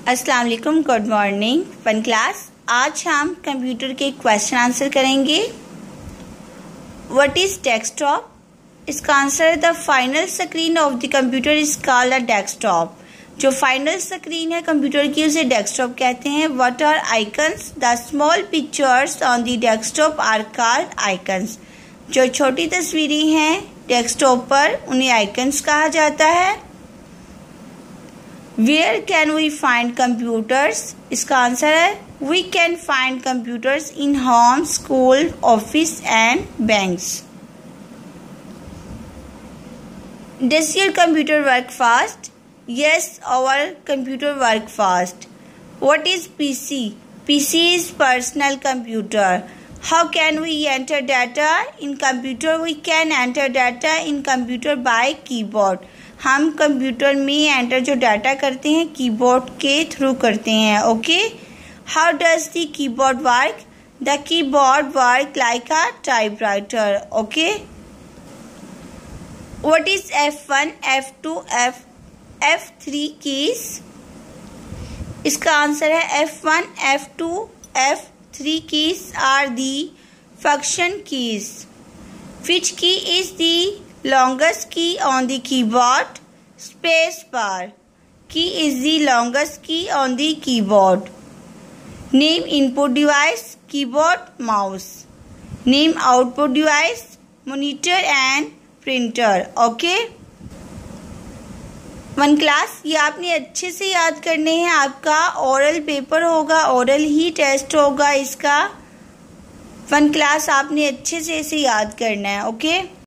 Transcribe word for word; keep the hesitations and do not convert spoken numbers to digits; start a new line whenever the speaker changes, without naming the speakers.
अस्सलाम वालेकुम, good morning one class. आज हम कंप्यूटर के क्वेश्चन आंसर करेंगे। What is desktop? इसका आंसर है the final screen of the computer is called a desktop. जो फाइनल स्क्रीन है कंप्यूटर की उसे डेस्कटॉप कहते हैं। What are icons? The small pictures on the desktop are called icons. जो छोटी तस्वीरें हैं डेस्कटॉप पर उन्हें आइकन्स कहा जाता है। Where can we find computers? इसका आंसर है we can find computers in home, school, office and banks. Does your computer work fast? Yes, our computer work fast. What is PC? PC is personal computer. How can we enter data in computer? We can enter data in computer by keyboard. हम computer में enter जो डाटा करते हैं keyboard के through करते हैं। Okay, how does the keyboard work? The keyboard work like a typewriter. Okay, what is F one, F two, F F three keys? इसका आंसर है F one, F two, F three keys are the function keys. Which key is the longest key on the keyboard? Space bar. Key is the longest key on the keyboard. Name input device, keyboard, mouse. Name output device, monitor and printer. Okay? One class, ये आपने अच्छे से याद करने हैं। आपका oral paper होगा, oral ही टेस्ट होगा इसका। वन क्लास आपने अच्छे से इसे याद करना है। ओके।